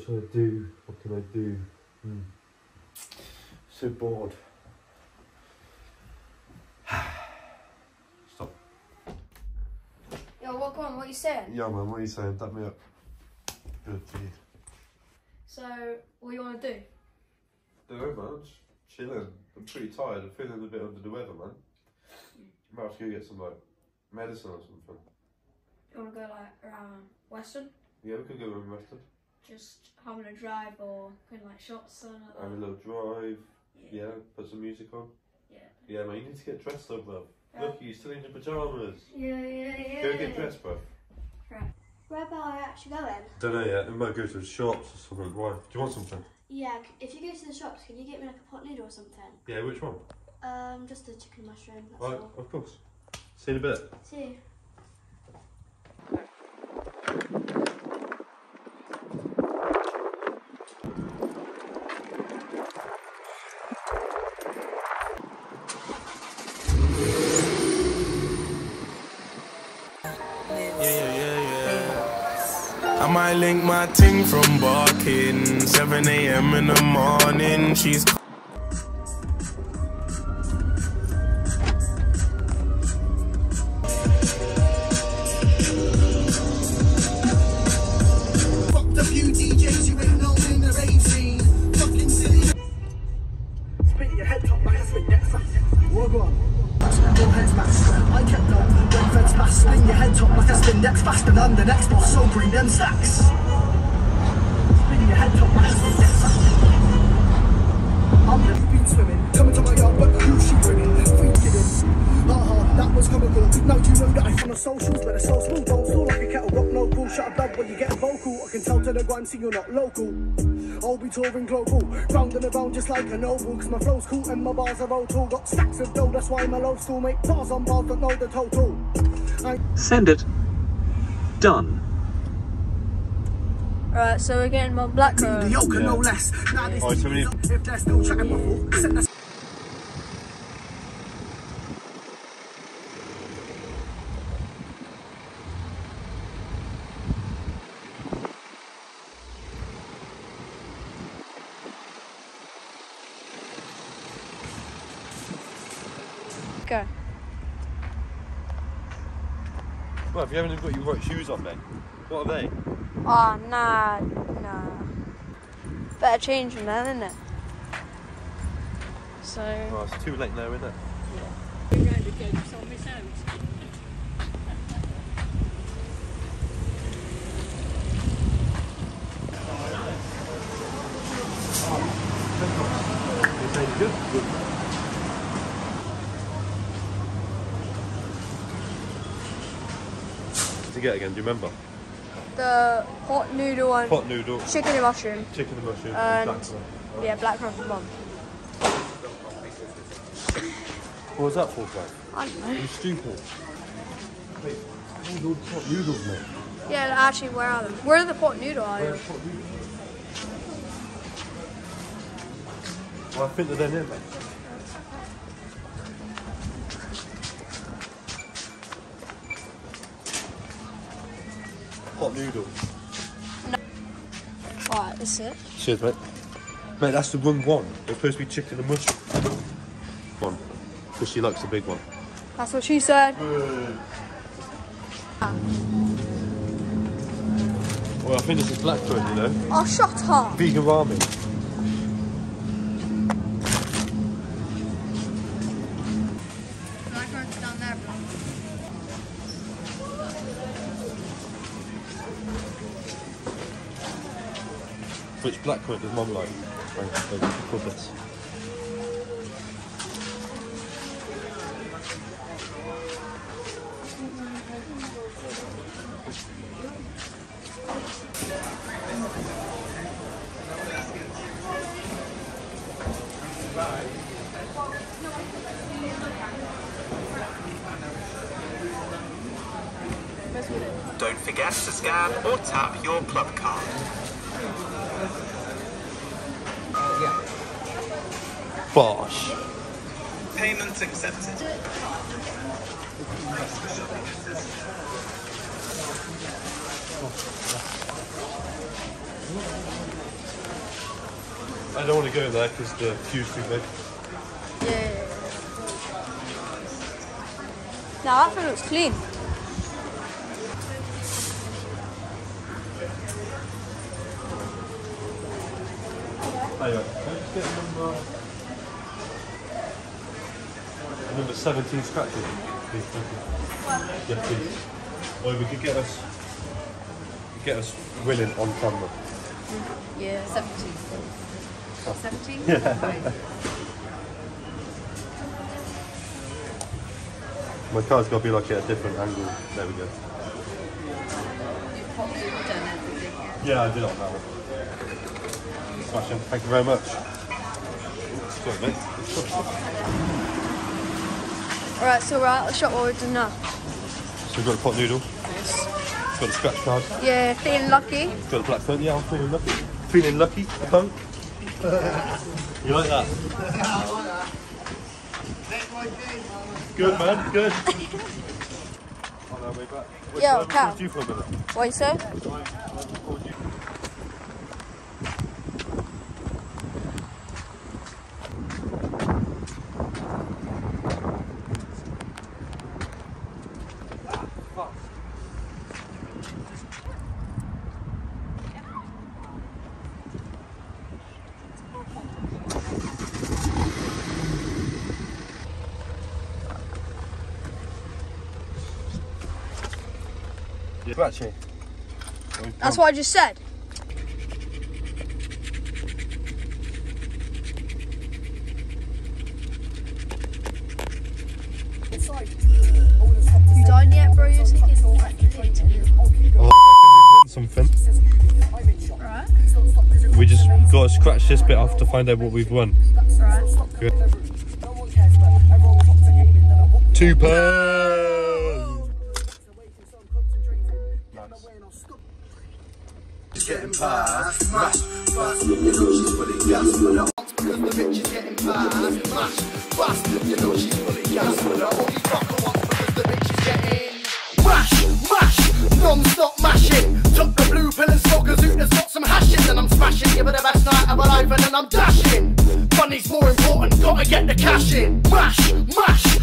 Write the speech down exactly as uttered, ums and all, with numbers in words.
should I do? What can I do? Hmm. So bored. Stop. Yo, what, go on, what are you saying? Yeah, man, what are you saying? Dap me up. Good for you. So, what do you want to do? Don't know, man. Just chilling. I'm pretty tired. I'm feeling a bit under the weather, man. Might have to go get some, like, medicine or something. You want to go, like, around Western? Yeah, we could go around Western. Just having a drive or going, like, shops or something like that? Have a little drive. Yeah. Yeah, put some music on. Yeah. Yeah, man, you need to get dressed up, bro. Yeah. Look, you're still in your pyjamas. Yeah, yeah, yeah. Go get dressed, bro. Right. Where about I actually going? Don't know yet. We might go to the shops or something. Why? Do you want something? Yeah, if you go to the shops, can you get me like a pot noodle or something? Yeah, which one? Um, just a chicken mushroom, that's Right, all. of course. See you in a bit. See you. I might link my ting from barking. seven A M in the morning. She's fucked a few D Js you ain't known in the rave scene. Fucking silly. Spit your head top like a spit that fast. What go on? Your head's masked. I kept up when feds fast. Spin your head top like a spin deck's faster than the next boss, so bring them stacks. Spin your head top like a spin deck's faster. I'm the been swimming, coming to my yard, but who's she bringing? Freaking in. Haha, that was comical. Now do you know that I found the socials, but it's so smooth, don't slow like a kettle rock, no cool. Shut up, blood when you get vocal. I can tell to the grind, see you're not local. I'll be touring global, round and around just like a noble. Cause my flow's cool and my bars are old tall. Got stacks of dough, that's why I'm a low school. Make bars on bars, don't know the total. I Send it. Done. Right, so we're getting my black the road. yoke Yeah. no less. Now this Oh, so many- if they're still chatting before, send us. Go. Well, if you haven't got your right shoes on, mate, what are they? Oh, nah, nah. Better change them then, innit? So. Oh, it's too late now, isn't it? Is good? Good. To get again, do you remember? The hot noodle and Pot noodle, chicken and mushroom. chicken and mushroom, And- black sauce. Yeah, black pepper bomb. What was that for, bro? I don't know. You stupid. Wait, these are all pot noodles, mate. Yeah, actually, where are them? Where are the pot noodle aisle? Well, I think that they're in, mate. Pot noodles. Right, that's it. Cheers, mate. Mate, that's the wrong one. They're supposed to be chicken and mushroom. One. Because she likes the big one. That's what she said. Well, I think this is blackcurrant, you know. Oh, shut up. Vegan ramen. Blackcurrant's down there, bro. Which blackcurrant does mum like? Right, so put this. Don't forget to scan or tap your club card. Bosh. Payment accepted. I don't want to go there because the queue's too big. Yeah. Now that thing looks clean. Anyway, can I just get number number seventeen scratches, please? Thank you. Yeah, please. Or we could get us get us winning on camera. Yeah, seventeen. Oh. seventeen? Yeah. My car's got to be like at a different angle. There we go. You've probably done everything, yeah. Yeah, I did it on that one. Smashing. Thank you very much. Sorry, mate. Alright, so we're at the shop, what we're doing now. So we've got a pot noodle. Yes. Got a scratch card. Yeah, feeling lucky. Got a black phone. Yeah, I'm feeling lucky. Feeling lucky, punk. You like that? Yeah, I like that. Good, man. Good. On our way back. Wait, Yo, can I Cal. record you for a minute? What you say? Scratchy. That's what I just said. You done yet, bro? You're taking Oh, I won something. Right. We just got to scratch this bit off to find out what we've won. Right. Good. Two pounds. Getting past, mash, mash, you know she's fully gas for the because the bitch is getting past, mash, fast, you know she's fully gas for the only fucker wants because the bitch is getting mash, mash, non-stop mashing. Took the blue pill and smoked a zoot that's got some hashing, and I'm smashing, give it the best night of my life, and then I'm dashing. Money's more important, gotta get the cash in. Mash, mash.